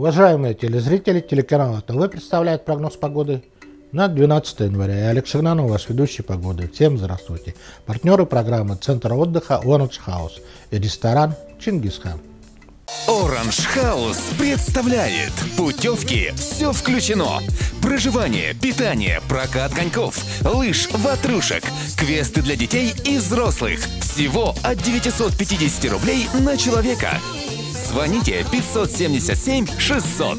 Уважаемые телезрители, телеканал ТВ представляет прогноз погоды на 12 января. Я Олег Шигнанов, ваш ведущий погоды. Всем здравствуйте. Партнеры программы Центр отдыха Orange House и ресторан Чингисхан. Orange House представляет путевки «Все включено». Проживание, питание, прокат коньков, лыж, ватрушек, квесты для детей и взрослых. Всего от 950 рублей на человека. Звоните 577 600.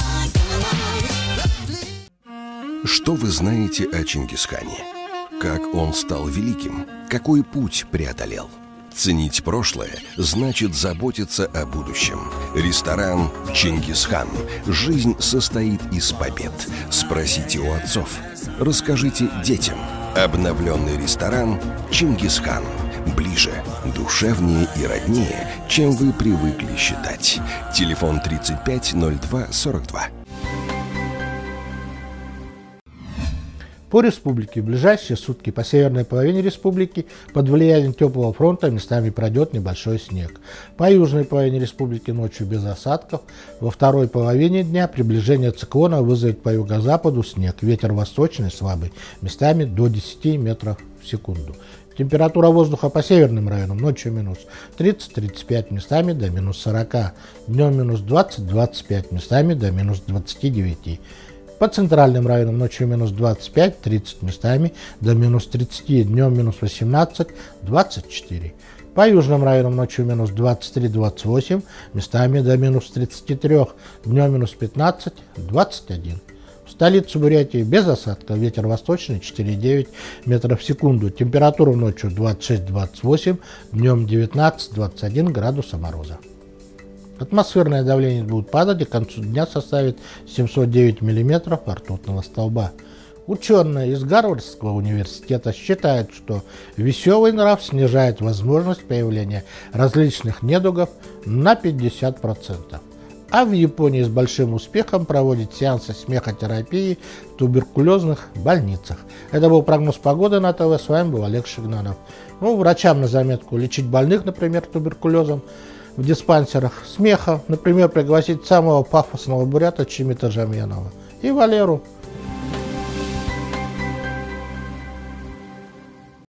Что вы знаете о Чингисхане? Как он стал великим? Какой путь преодолел? Ценить прошлое значит заботиться о будущем. Ресторан «Чингисхан». Жизнь состоит из побед. Спросите у отцов. Расскажите детям. Обновленный ресторан «Чингисхан». Ближе, душевнее и роднее, чем вы привыкли считать. Телефон 350242. По республике в ближайшие сутки по северной половине республики под влиянием теплого фронта местами пройдет небольшой снег. По южной половине республики ночью без осадков. Во второй половине дня приближение циклона вызовет по юго-западу снег. Ветер восточный слабый, местами до 10 метров в секунду. Температура воздуха по северным районам ночью минус 30-35, местами до минус 40. Днем минус 20-25, местами до минус 29. По центральным районам ночью минус 25-30, местами до минус 30, днем минус 18-24. По южным районам ночью минус 23-28, местами до минус 33, днем минус 15-21. В столицу Бурятии без осадков, ветер восточный 4,9 метров в секунду, температура ночью 26-28, днем 19-21 градуса мороза. Атмосферное давление будет падать и к концу дня составит 709 мм ртутного столба. Ученые из Гарвардского университета считают, что веселый нрав снижает возможность появления различных недугов на 50%. А в Японии с большим успехом проводят сеансы смехотерапии в туберкулезных больницах. Это был прогноз погоды на ТВ. С вами был Олег Шигнанов. Врачам на заметку лечить больных, например, туберкулезом в диспансерах смеха, например, пригласить самого пафосного бурята Чимита Жаменова и Валеру.